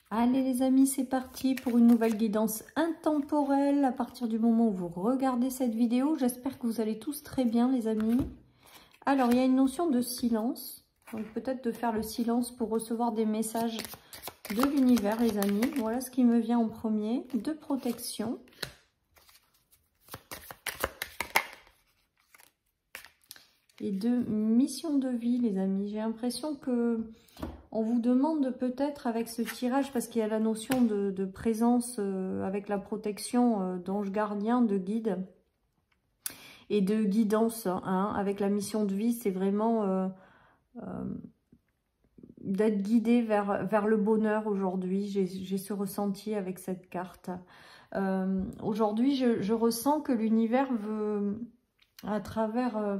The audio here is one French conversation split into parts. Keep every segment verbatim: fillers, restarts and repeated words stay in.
Allez les amis, c'est parti pour une nouvelle guidance intemporelle à partir du moment où vous regardez cette vidéo. J'espère que vous allez tous très bien les amis. Alors il y a une notion de silence, donc peut-être de faire le silence pour recevoir des messages de l'univers les amis. Voilà ce qui me vient en premier, de protection. Et de mission de vie les amis. J'ai l'impression que on vous demande peut-être avec ce tirage, parce qu'il y a la notion de, de présence euh, avec la protection euh, d'ange gardien, de guide et de guidance. Hein, avec la mission de vie, c'est vraiment euh, euh, d'être guidé vers, vers le bonheur aujourd'hui. J'ai ce ressenti avec cette carte. Euh, aujourd'hui, je, je ressens que l'univers veut, à travers... Euh,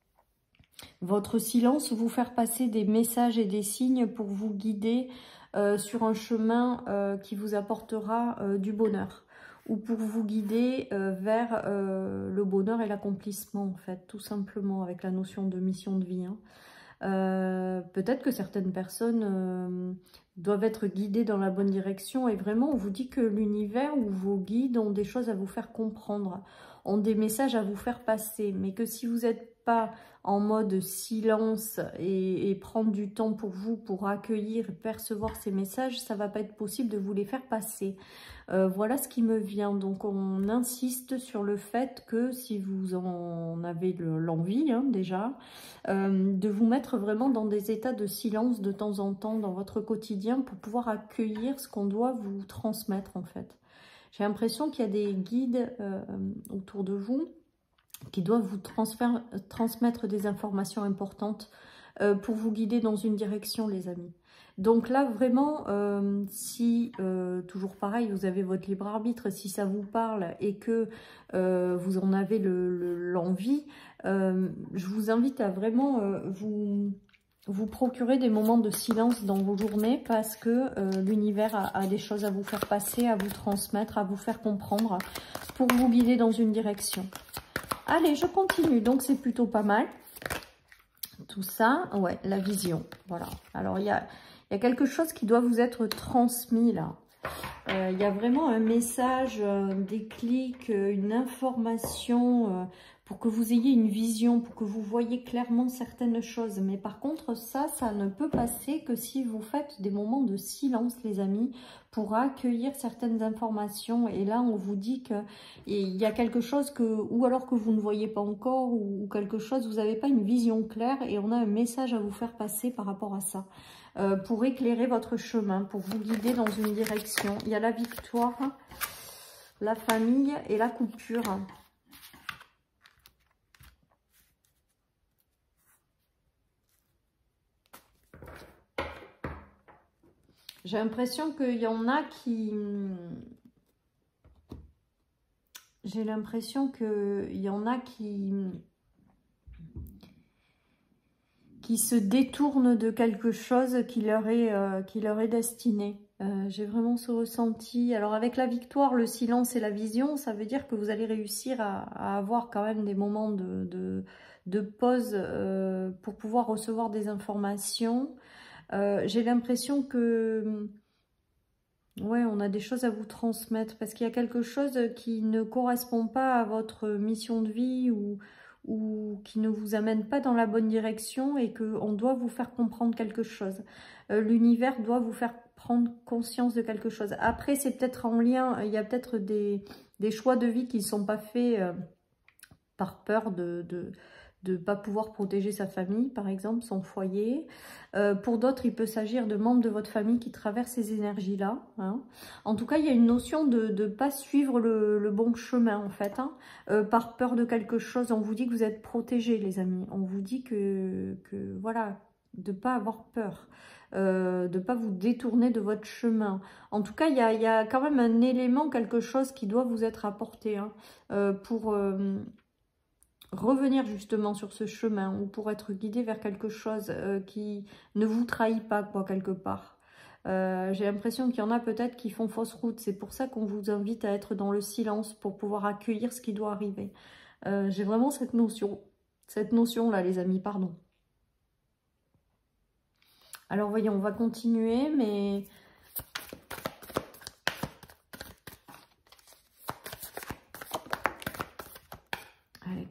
votre silence, vous faire passer des messages et des signes pour vous guider euh, sur un chemin euh, qui vous apportera euh, du bonheur, ou pour vous guider euh, vers euh, le bonheur et l'accomplissement en fait, tout simplement avec la notion de mission de vie. Hein. Euh, peut-être que certaines personnes euh, doivent être guidées dans la bonne direction et vraiment on vous dit que l'univers ou vos guides ont des choses à vous faire comprendre, ont des messages à vous faire passer, mais que si vous n'êtes pas en mode silence et, et prendre du temps pour vous, pour accueillir et percevoir ces messages, ça va pas être possible de vous les faire passer. Euh, voilà ce qui me vient. Donc on insiste sur le fait que si vous en avez l'envie hein, déjà, euh, de vous mettre vraiment dans des états de silence de temps en temps dans votre quotidien pour pouvoir accueillir ce qu'on doit vous transmettre en fait. J'ai l'impression qu'il y a des guides euh, autour de vous qui doivent vous transmettre des informations importantes euh, pour vous guider dans une direction, les amis. Donc là, vraiment, euh, si, euh, toujours pareil, vous avez votre libre arbitre, si ça vous parle et que euh, vous en avez l'envie, le, le, euh, je vous invite à vraiment euh, vous... vous procurer des moments de silence dans vos journées parce que euh, l'univers a, a des choses à vous faire passer, à vous transmettre, à vous faire comprendre pour vous guider dans une direction. Allez, je continue. Donc, c'est plutôt pas mal. Tout ça, ouais, la vision. Voilà. Alors, il y a, y a quelque chose qui doit vous être transmis là. Euh, il y a vraiment un message, un déclic, une information... Euh, pour que vous ayez une vision, pour que vous voyez clairement certaines choses. Mais par contre, ça, ça ne peut passer que si vous faites des moments de silence, les amis, pour accueillir certaines informations. Et là, on vous dit qu'il y a quelque chose que, ou alors que vous ne voyez pas encore, ou quelque chose, vous n'avez pas une vision claire, et on a un message à vous faire passer par rapport à ça. Euh, pour éclairer votre chemin, pour vous guider dans une direction. Il y a la victoire, la famille et la coupure. J'ai l'impression qu'il y en a qui... J'ai l'impression qu'il y en a qui... qui se détournent de quelque chose qui leur est, euh, qui leur est destiné. Euh, J'ai vraiment ce ressenti. Alors avec la victoire, le silence et la vision, ça veut dire que vous allez réussir à, à avoir quand même des moments de, de, de pause euh, pour pouvoir recevoir des informations. Euh, j'ai l'impression que ouais, on a des choses à vous transmettre parce qu'il y a quelque chose qui ne correspond pas à votre mission de vie ou, ou qui ne vous amène pas dans la bonne direction et qu'on doit vous faire comprendre quelque chose. Euh, L'univers doit vous faire prendre conscience de quelque chose. Après, c'est peut-être en lien, il y a peut-être des, des choix de vie qui ne sont pas faits euh, par peur de... de de ne pas pouvoir protéger sa famille, par exemple, son foyer. Euh, pour d'autres, il peut s'agir de membres de votre famille qui traversent ces énergies-là. Hein. En tout cas, il y a une notion de ne pas suivre le, le bon chemin, en fait. Hein. Euh, par peur de quelque chose, on vous dit que vous êtes protégés, les amis. On vous dit que, que voilà, de ne pas avoir peur. Euh, de ne pas vous détourner de votre chemin. En tout cas, il y a, y a quand même un élément, quelque chose qui doit vous être apporté hein, euh, pour... Euh, revenir justement sur ce chemin ou pour être guidé vers quelque chose euh, qui ne vous trahit pas quoi quelque part. Euh, j'ai l'impression qu'il y en a peut-être qui font fausse route. C'est pour ça qu'on vous invite à être dans le silence pour pouvoir accueillir ce qui doit arriver. Euh, j'ai vraiment cette notion, cette notion là les amis, pardon. Alors voyons, on va continuer mais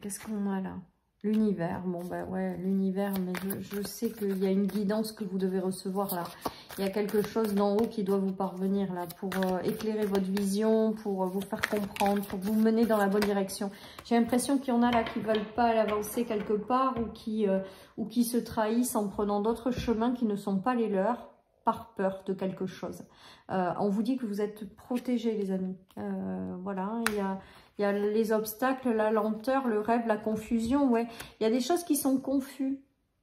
qu'est-ce qu'on a là? L'univers. Bon, ben ouais, l'univers, mais je, je sais qu'il y a une guidance que vous devez recevoir là. Il y a quelque chose d'en haut qui doit vous parvenir là pour euh, éclairer votre vision, pour euh, vous faire comprendre, pour vous mener dans la bonne direction. J'ai l'impression qu'il y en a là qui ne veulent pas avancer quelque part ou qui, euh, ou qui se trahissent en prenant d'autres chemins qui ne sont pas les leurs par peur de quelque chose. Euh, on vous dit que vous êtes protégés, les amis. Euh, voilà, il y a... Il y a les obstacles, la lenteur, le rêve, la confusion. Ouais, il y a des choses qui sont confuses.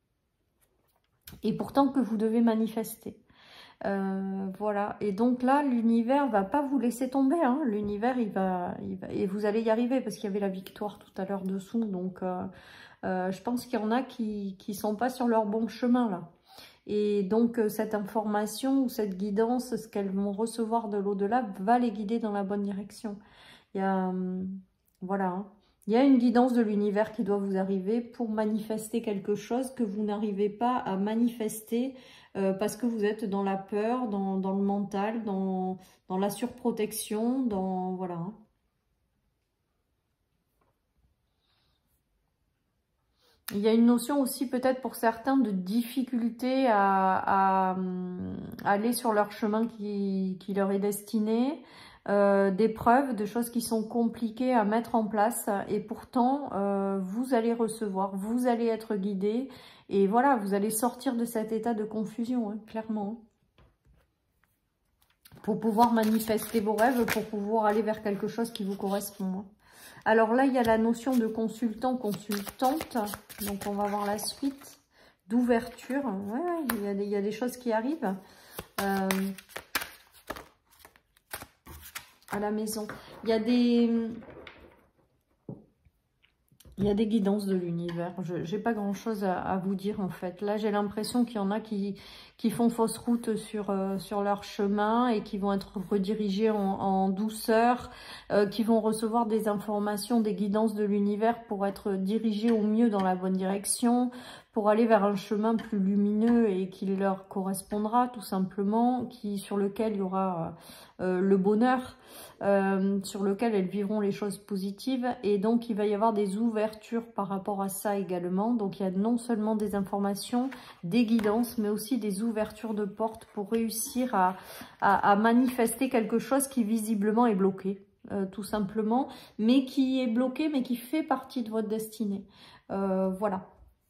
Et pourtant que vous devez manifester. Euh, voilà. Et donc là, l'univers va pas vous laisser tomber. Hein. L'univers, il va, il va... Et vous allez y arriver parce qu'il y avait la victoire tout à l'heure dessous. Donc, euh, euh, je pense qu'il y en a qui ne sont pas sur leur bon chemin là. Et donc, cette information ou cette guidance, ce qu'elles vont recevoir de l'au-delà, va les guider dans la bonne direction. Il y a, voilà, hein. Il y a une guidance de l'univers qui doit vous arriver pour manifester quelque chose que vous n'arrivez pas à manifester euh, parce que vous êtes dans la peur, dans, dans le mental, dans, dans la surprotection, dans, voilà. Hein. Il y a une notion aussi peut-être pour certains de difficulté à, à, à aller sur leur chemin qui, qui leur est destiné. Euh, d'épreuves, de choses qui sont compliquées à mettre en place et pourtant euh, vous allez recevoir, vous allez être guidé et voilà, vous allez sortir de cet état de confusion, hein, clairement. Pour pouvoir manifester vos rêves, pour pouvoir aller vers quelque chose qui vous correspond. Hein. Alors là, il y a la notion de consultant, consultante, donc on va voir la suite, d'ouverture, ouais, il y a des, il y a des choses qui arrivent. Euh, à la maison. Il y a des... Il y a des guidances de l'univers. Je n'ai pas grand-chose à, à vous dire en fait. Là, j'ai l'impression qu'il y en a qui, qui font fausse route sur, euh, sur leur chemin et qui vont être redirigés en, en douceur, euh, qui vont recevoir des informations, des guidances de l'univers pour être dirigés au mieux dans la bonne direction, pour aller vers un chemin plus lumineux et qui leur correspondra tout simplement, qui, sur lequel il y aura euh, le bonheur, euh, sur lequel elles vivront les choses positives. Et donc, il va y avoir des ouvertures par rapport à ça également. Donc, il y a non seulement des informations, des guidances, mais aussi des ouvertures de portes pour réussir à, à, à manifester quelque chose qui visiblement est bloqué. Euh, tout simplement, mais qui est bloqué, mais qui fait partie de votre destinée. Euh, voilà.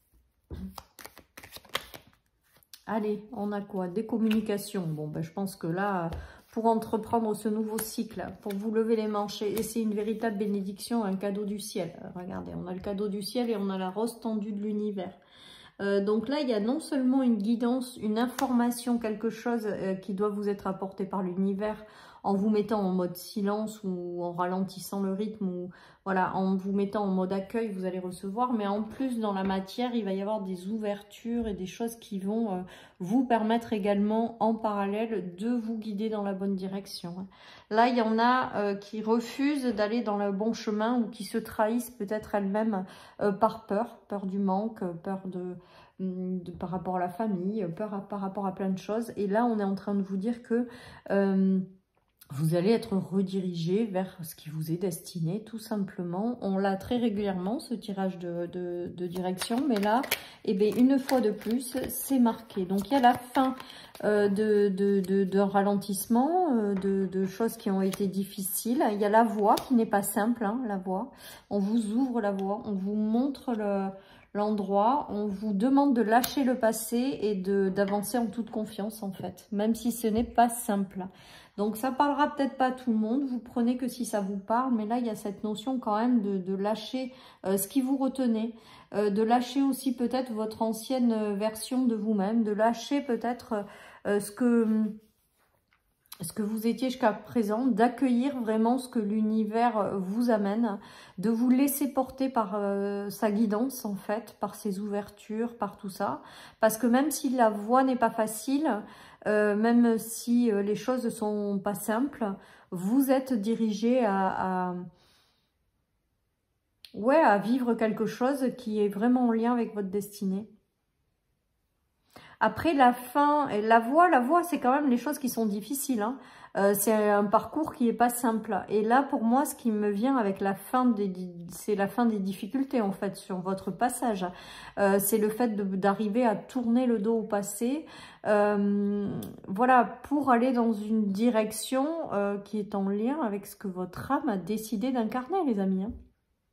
Allez, on a quoi? Des communications. Bon, ben, je pense que là, pour entreprendre ce nouveau cycle, pour vous lever les manches, et c'est une véritable bénédiction, un cadeau du ciel. Regardez, on a le cadeau du ciel et on a la rose tendue de l'univers. Euh, donc là, il y a non seulement une guidance, une information, quelque chose euh, qui doit vous être apporté par l'univers en vous mettant en mode silence ou en ralentissant le rythme ou voilà, en vous mettant en mode accueil, vous allez recevoir. Mais en plus, dans la matière, il va y avoir des ouvertures et des choses qui vont euh, vous permettre également en parallèle de vous guider dans la bonne direction. Là, il y en a euh, qui refusent d'aller dans le bon chemin ou qui se trahissent peut-être elles-mêmes euh, par peur, peur du manque, peur de... De, par rapport à la famille, peur à, par rapport à plein de choses. Et là, on est en train de vous dire que euh, vous allez être redirigé vers ce qui vous est destiné, tout simplement. On l'a très régulièrement, ce tirage de, de, de direction, mais là, eh bien, une fois de plus, c'est marqué. Donc, il y a la fin euh, de, de, de, de ralentissement, euh, de, de choses qui ont été difficiles. Il y a la voie qui n'est pas simple, hein, la voie. On vous ouvre la voie, on vous montre le... l'endroit, on vous demande de lâcher le passé et de d'avancer en toute confiance en fait, même si ce n'est pas simple. Donc ça parlera peut-être pas à tout le monde, vous prenez que si ça vous parle, mais là il y a cette notion quand même de, de lâcher euh, ce qui vous retenait, euh, de lâcher aussi peut-être votre ancienne version de vous-même, de lâcher peut-être euh, ce que... ce que vous étiez jusqu'à présent, d'accueillir vraiment ce que l'univers vous amène, de vous laisser porter par euh, sa guidance en fait, par ses ouvertures, par tout ça. Parce que même si la voie n'est pas facile, euh, même si euh, les choses ne sont pas simples, vous êtes dirigé à, à, ouais, à vivre quelque chose qui est vraiment en lien avec votre destinée. Après, la fin, et la voie, la voie, c'est quand même les choses qui sont difficiles. Hein. Euh, c'est un parcours qui est pas simple. Et là, pour moi, ce qui me vient avec la fin des, c'est la fin des difficultés, en fait, sur votre passage. Euh, c'est le fait d'arriver à tourner le dos au passé. Euh, voilà, pour aller dans une direction euh, qui est en lien avec ce que votre âme a décidé d'incarner, les amis. Hein.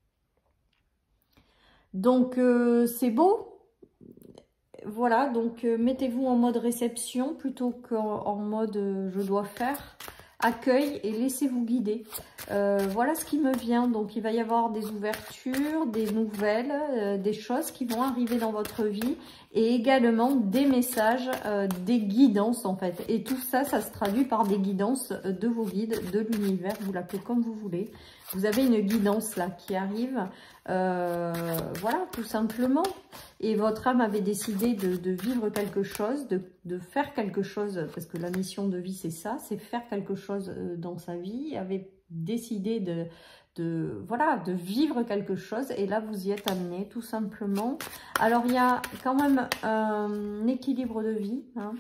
Donc, euh, c'est beau. Voilà, donc euh, mettez-vous en mode réception plutôt qu'en en mode euh, je dois faire. Accueil et laissez-vous guider. Euh, voilà ce qui me vient. Donc, il va y avoir des ouvertures, des nouvelles, euh, des choses qui vont arriver dans votre vie et également des messages, euh, des guidances en fait. Et tout ça, ça se traduit par des guidances de vos guides, de l'univers, vous l'appelez comme vous voulez. Vous avez une guidance là qui arrive, euh, voilà, tout simplement. Et votre âme avait décidé de, de vivre quelque chose, de, de faire quelque chose, parce que la mission de vie c'est ça, c'est faire quelque chose dans sa vie, avait décidé de, de, voilà, de vivre quelque chose, et là vous y êtes amené tout simplement. Alors il y a quand même un équilibre de vie, hein.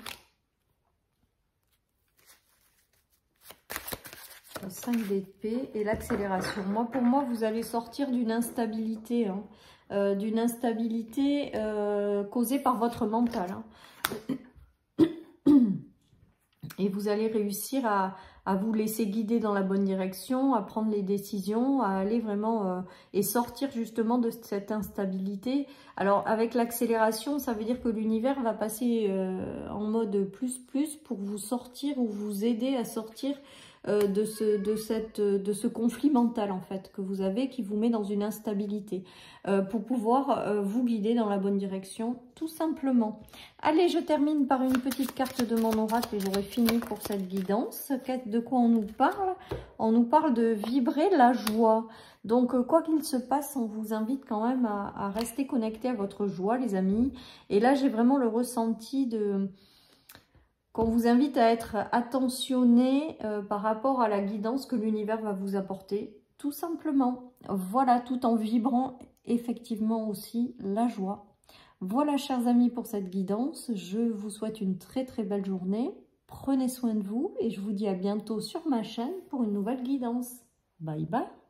cinq d'épée et l'accélération. Moi, pour moi, vous allez sortir d'une instabilité, hein, euh, d'une instabilité euh, causée par votre mental. Hein. Et vous allez réussir à, à vous laisser guider dans la bonne direction, à prendre les décisions, à aller vraiment euh, et sortir justement de cette instabilité. Alors, avec l'accélération, ça veut dire que l'univers va passer euh, en mode plus plus pour vous sortir ou vous aider à sortir Euh, de, ce, de, cette, de ce conflit mental en fait que vous avez qui vous met dans une instabilité euh, pour pouvoir euh, vous guider dans la bonne direction tout simplement. Allez, je termine par une petite carte de mon oracle et j'aurai fini pour cette guidance. De quoi on nous parle? On nous parle de vibrer la joie. Donc euh, quoi qu'il se passe, on vous invite quand même à, à rester connecté à votre joie les amis. Et là j'ai vraiment le ressenti de... qu'on vous invite à être attentionné euh, par rapport à la guidance que l'univers va vous apporter, tout simplement. Voilà, tout en vibrant effectivement aussi la joie. Voilà, chers amis, pour cette guidance. Je vous souhaite une très très belle journée. Prenez soin de vous et je vous dis à bientôt sur ma chaîne pour une nouvelle guidance. Bye bye.